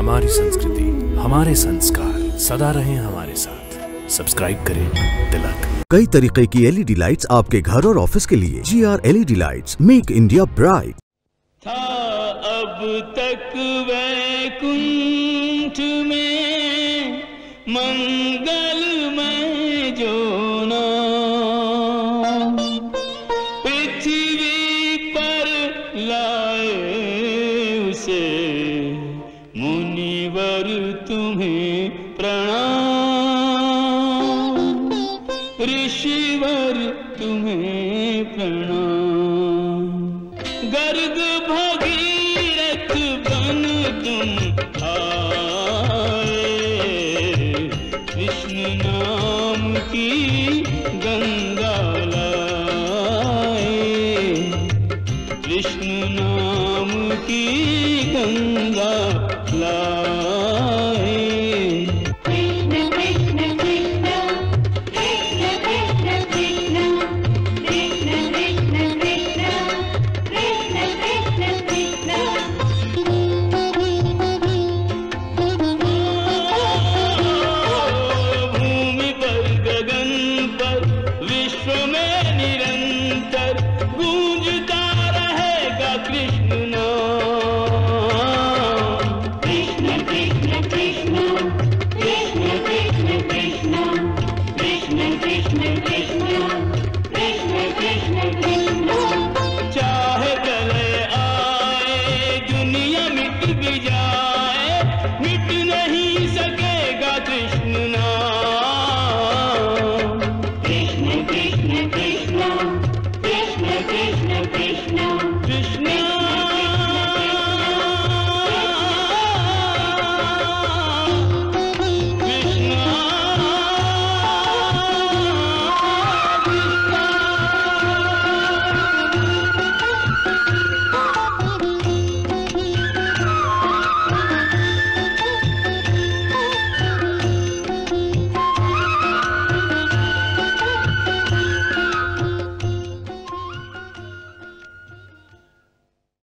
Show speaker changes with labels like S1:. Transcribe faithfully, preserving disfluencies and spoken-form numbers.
S1: हमारी संस्कृति, हमारे संस्कार सदा रहें हमारे साथ। सब्सक्राइब करें तिलक।
S2: कई तरीके की एलईडी लाइट्स आपके घर और ऑफिस के लिए। G R LED lights, make India bright.
S3: था अब तक वैकुंठ में मंगलमय जो नाम, पृथ्वी पर लाए उसे मुनिवर तुम्हें